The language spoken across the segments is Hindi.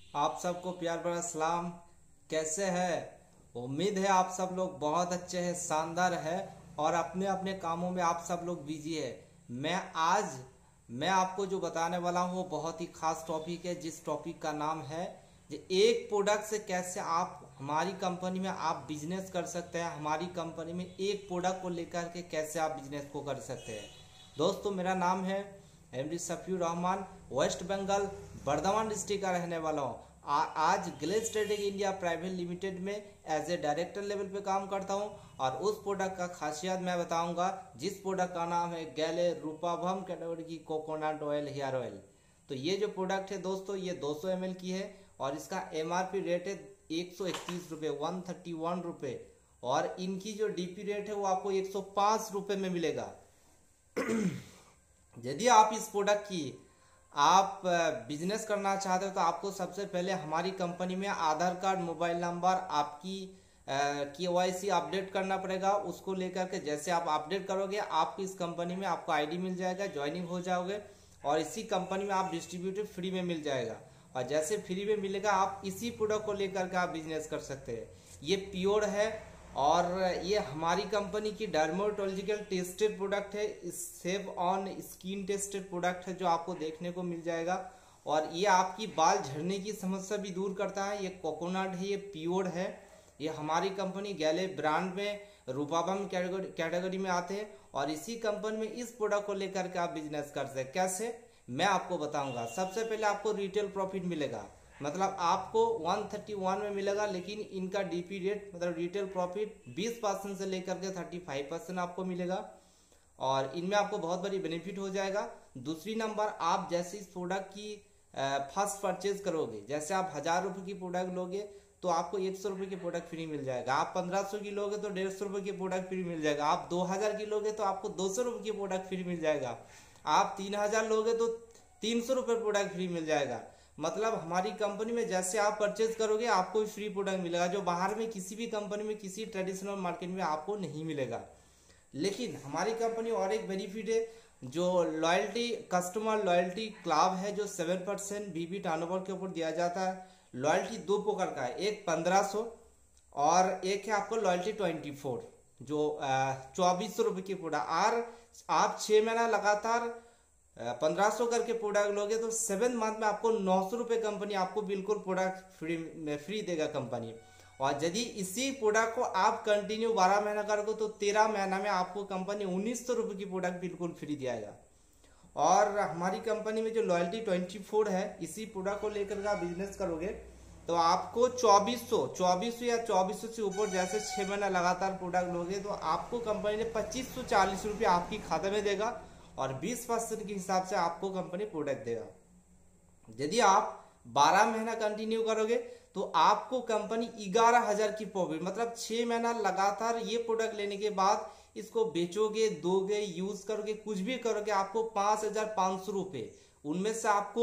आप सबको प्यार भरा सलाम। कैसे हैं? उम्मीद है आप सब लोग बहुत अच्छे हैं, शानदार है और अपने अपने कामों में आप सब लोग बिजी है। मैं आपको जो बताने वाला हूँ वो बहुत ही खास टॉपिक है, जिस टॉपिक का नाम है कि एक प्रोडक्ट से कैसे आप हमारी कंपनी में आप बिजनेस कर सकते हैं। हमारी कंपनी में एक प्रोडक्ट को लेकर के कैसे आप बिजनेस को कर सकते हैं। दोस्तों, मेरा नाम है एमडी सफीउर रहमान, वेस्ट बंगाल बर्धमान डिस्ट्रिक्ट का रहने वाला हूँ। आज Glaze trading India private limited में एज ए डायरेक्टर लेवल पे काम करता हूँ और उस प्रोडक्ट का खासियत मैं बताऊंगा, जिस प्रोडक्ट का नाम है गैले रूपाभम कैटेगरी की कोकोनट ऑयल हेयर ऑयल। तो ये जो प्रोडक्ट है दोस्तों, ये 200 ml की है और इसका एमआरपी रेट है 131 रुपये, 131 रुपये। और इनकी जो डीपी रेट है वो आपको 105 रुपये में मिलेगा। यदि आप इस प्रोडक्ट की आप बिजनेस करना चाहते हो तो आपको सबसे पहले हमारी कंपनी में आधार कार्ड, मोबाइल नंबर, आपकी KYC अपडेट करना पड़ेगा। उसको लेकर के जैसे आप अपडेट करोगे आपकी इस कंपनी में आपको आईडी मिल जाएगा, ज्वाइनिंग हो जाओगे और इसी कंपनी में आप डिस्ट्रीब्यूटर फ्री में मिल जाएगा। और जैसे फ्री में मिलेगा आप इसी प्रोडक्ट को लेकर के आप बिजनेस कर सकते हैं। ये प्योर है और ये हमारी कंपनी की डर्मेटोलॉजिकल टेस्टेड प्रोडक्ट है। Safe on skin tested product है जो आपको देखने को मिल जाएगा और ये आपकी बाल झड़ने की समस्या भी दूर करता है। ये कोकोनट है, ये प्योर है। ये हमारी कंपनी गैले ब्रांड में रूपाभम कैटेगरी में आते हैं और इसी कंपनी में इस प्रोडक्ट को लेकर के आप बिजनेस कर सकते हैं। कैसे, मैं आपको बताऊंगा। सबसे पहले आपको रिटेल प्रॉफिट मिलेगा, मतलब आपको 131 में मिलेगा, लेकिन इनका डीपी रेट मतलब रिटेल प्रॉफिट 20% से लेकर के 35% आपको मिलेगा और इनमें आपको बहुत बड़ी बेनिफिट हो जाएगा। दूसरी नंबर, आप जैसे इस प्रोडक्ट की फर्स्ट परचेज करोगे, जैसे आप 1000 रुपये की प्रोडक्ट लोगे तो आपको 100 रुपये की प्रोडक्ट फ्री मिल जाएगा। आप 1500 की लोगे तो 150 रुपये की प्रोडक्ट फ्री मिल जाएगा। आप 2000 की लोगे तो आपको 200 रुपये की प्रोडक्ट फ्री मिल जाएगा। आप 3000 लोगे तो 300 रुपये प्रोडक्ट फ्री मिल जाएगा। मतलब हमारी कंपनी में जैसे आप परचेज करोगे आपको फ्री प्रोडक्ट मिलेगा, जो बाहर में किसी भी कंपनी में किसी ट्रेडिशनल मार्केट में आपको नहीं मिलेगा। लेकिन हमारी कंपनी और एक बेनिफिट है, जो लॉयल्टी कस्टमर लॉयल्टी क्लब है, जो 7% बीबी टर्नओवर के ऊपर दिया जाता है। लॉयल्टी दो प्रकार का है, एक 1500 और एक है आपको लॉयल्टी 24, जो 2400 रुपये की प्रोडक्ट। और आप 6 महीना लगातार 1500 करके प्रोडक्ट लोगे तो 7 मंथ में आपको 900 रुपये कंपनी आपको बिल्कुल प्रोडक्ट फ्री देगा कंपनी। और यदि इसी प्रोडक्ट को आप कंटिन्यू 12 महीना करोगे तो 13 महीना में आपको कंपनी 1900 रुपये की प्रोडक्ट बिल्कुल फ्री दियाएगा। और हमारी कंपनी में जो लॉयल्टी 24 है, इसी प्रोडक्ट को लेकर आप बिजनेस करोगे तो आपको 2400 या 2400 से ऊपर जैसे 6 महीना लगातार प्रोडक्ट लोगे तो आपको कंपनी ने 2540 रुपये आपकी खाते में देगा और 20% के हिसाब से आपको कंपनी प्रोडक्ट देगा। यदि आप 12 महीना कंटिन्यू करोगे तो आपको कंपनी 11000 की प्रॉफिट, मतलब 6 महीना लगातार ये प्रोडक्ट लेने के बाद इसको बेचोगे, दोगे, यूज करोगे, कुछ भी करोगे, आपको 5500 रुपये, उनमें से आपको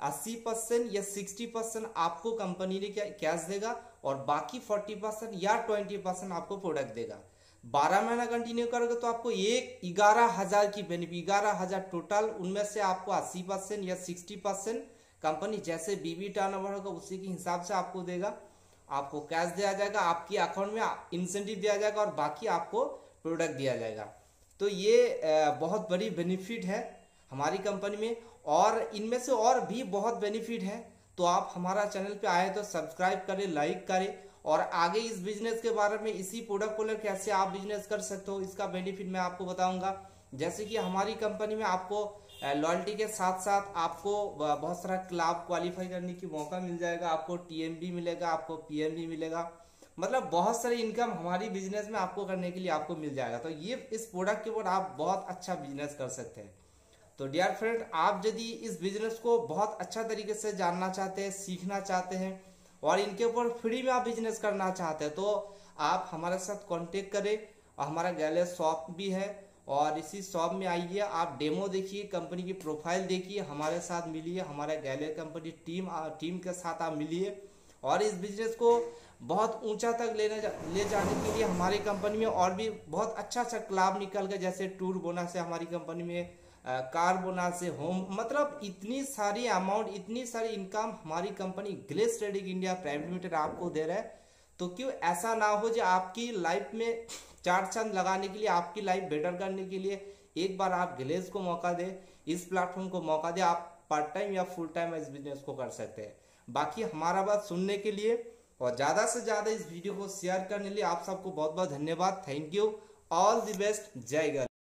80% या 60% आपको कंपनी ने कैश देगा और बाकी 40% या 20% आपको प्रोडक्ट देगा। 12 महीना कंटिन्यू करोगे तो आपको 11,000 की बेनिफिट, 11,000 टोटल, उनमें से आपको 80% या 60% कंपनी जैसे बीबी टर्नओवर होगा उसी के हिसाब से आपको देगा। आपको कैश दिया जाएगा, आपकी अकाउंट में इंसेंटिव दिया जाएगा और बाकी आपको प्रोडक्ट दिया जाएगा। तो ये बहुत बड़ी बेनिफिट है हमारी कंपनी में और इनमें से और भी बहुत बेनिफिट है। तो आप हमारा चैनल पे आए तो सब्सक्राइब करें, लाइक करें और आगे इस बिजनेस के बारे में, इसी प्रोडक्ट को लेकर कैसे आप बिजनेस कर सकते हो, इसका बेनिफिट मैं आपको बताऊंगा। जैसे कि हमारी कंपनी में आपको लॉयल्टी के साथ साथ आपको बहुत सारा क्लब क्वालिफाई करने की मौका मिल जाएगा, आपको TMB मिलेगा, आपको PMB मिलेगा, मतलब बहुत सारी इनकम हमारी बिजनेस में आपको करने के लिए आपको मिल जाएगा। तो ये इस प्रोडक्ट के ऊपर आप बहुत अच्छा बिजनेस कर सकते हैं। तो डियर फ्रेंड, आप यदि इस बिजनेस को बहुत अच्छा तरीके से जानना चाहते हैं, सीखना चाहते हैं और इनके ऊपर फ्री में आप बिजनेस करना चाहते हैं तो आप हमारे साथ कांटेक्ट करें। हमारा गैले शॉप भी है और इसी शॉप में आइए, आप डेमो देखिए, कंपनी की प्रोफाइल देखिए, हमारे साथ मिलिए, हमारे गैले कंपनी टीम के साथ आप मिलिए और इस बिजनेस को बहुत ऊंचा तक ले जाने के लिए हमारी कंपनी में और भी बहुत अच्छा क्लाब निकल गया, जैसे टूर बोनस है हमारी कंपनी में, कार बोनस से होम, मतलब इतनी सारी अमाउंट, इतनी सारी इनकम हमारी company Glaze trading India private limited आपको दे रहा है। तो क्यों ऐसा ना हो जो आपकी लाइफ में चार चांद लगाने के लिए, आपकी लाइफ बेटर करने के लिए एक बार आप ग्लेस को मौका दे, इस प्लेटफॉर्म को मौका दे। आप पार्ट टाइम या फुल टाइम इस बिजनेस को कर सकते हैं। बाकी हमारा बात सुनने के लिए और ज़्यादा से ज़्यादा इस वीडियो को शेयर करने के लिए आप सबको बहुत बहुत धन्यवाद। Thank you, all the best, जय गल।